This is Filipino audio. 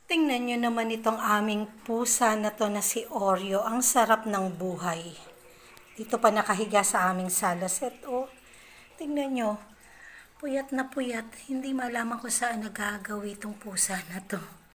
Tingnan nyo naman itong aming pusa na to na si Oreo. Ang sarap ng buhay. Dito pa nakahiga sa aming sala set. Oh, tingnan nyo. Puyat na puyat. Hindi malaman kung saan nagagawi itong pusa na to.